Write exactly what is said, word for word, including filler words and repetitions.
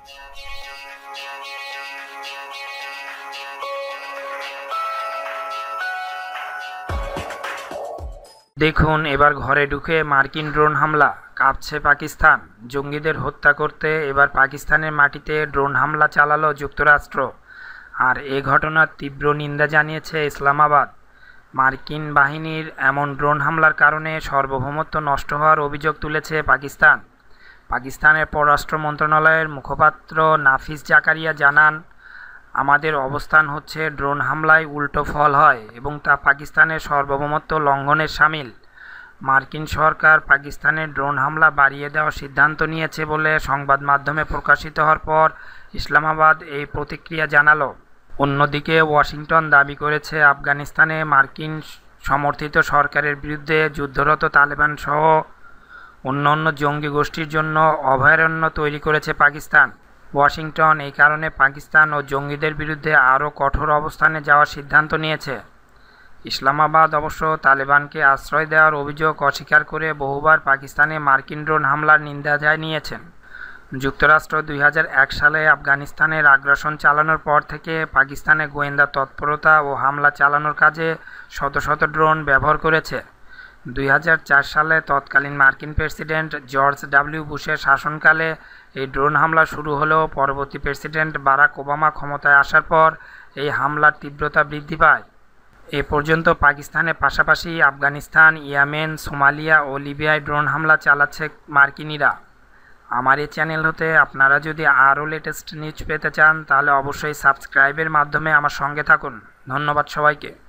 দেখুন এবার ঘরে ঢুকে মার্কিন ড্রোন হামলা, কাঁপছে পাকিস্তান। জঙ্গিদের হত্যা করতে এবার পাকিস্তানের মাটিতে ড্রোন হামলা চালালো যুক্তরাষ্ট্র। আর এ ঘটনার তীব্র নিন্দা জানিয়েছে ইসলামাবাদ। মার্কিন বাহিনীর এমন ড্রোন হামলার কারণে সার্বভৌমত্ব নষ্ট হওয়ার অভিযোগ তুলেছে পাকিস্তান। পাকিস্তানের পররাষ্ট্র মন্ত্রণালয়ের মুখপাত্র নাফিস জাকারিয়া জানান, আমাদের অবস্থান হচ্ছে ড্রোন হামলায় উল্টো ফল হয় এবং তা পাকিস্তানের সার্বভৌমত্ব লঙ্ঘনের শামিল। মার্কিন সরকার পাকিস্তানের ড্রোন হামলা বাড়িয়ে দেওয়ার সিদ্ধান্ত নিয়েছে বলে সংবাদ মাধ্যমে প্রকাশিত হওয়ার পর ইসলামাবাদ এই প্রতিক্রিয়া জানালো। অন্যদিকে ওয়াশিংটন দাবি করেছে আফগানিস্তানে মার্কিন সমর্থিত সরকারের বিরুদ্ধে যুদ্ধরত তালেবান সহ অন্যান্য জঙ্গি গোষ্ঠীর জন্য অভয়ারণ্য তৈরি করেছে পাকিস্তান। ওয়াশিংটন এই কারণে পাকিস্তান ও জঙ্গিদের বিরুদ্ধে আরও কঠোর অবস্থানে যাওয়ার সিদ্ধান্ত নিয়েছে। ইসলামাবাদ অবশ্য তালেবানকে আশ্রয় দেওয়ার অভিযোগ অস্বীকার করে বহুবার পাকিস্তানে মার্কিন ড্রোন হামলার নিন্দা জানিয়েছেন। যুক্তরাষ্ট্র দুই হাজার এক সালে আফগানিস্তানের আগ্রাসন চালানোর পর থেকে পাকিস্তানে গোয়েন্দা তৎপরতা ও হামলা চালানোর কাজে শত শত ড্রোন ব্যবহার করেছে। দুই হাজার চার সালে তৎকালীন মার্কিন প্রেসিডেন্ট জর্জ ডাব্লিউ বুশের শাসনকালে এই ড্রোন হামলা শুরু হলেও পরবর্তী প্রেসিডেন্ট বারাক ওবামা ক্ষমতায় আসার পর এই হামলার তীব্রতা বৃদ্ধি পায়। এ পর্যন্ত পাকিস্তানের পাশাপাশি আফগানিস্তান, ইয়েমেন, সোমালিয়া ও লিবিয়ায় ড্রোন হামলা চালাচ্ছে মার্কিনিরা। আমার এই চ্যানেল হতে আপনারা যদি আরও লেটেস্ট নিউজ পেতে চান তাহলে অবশ্যই সাবস্ক্রাইবের মাধ্যমে আমার সঙ্গে থাকুন। ধন্যবাদ সবাইকে।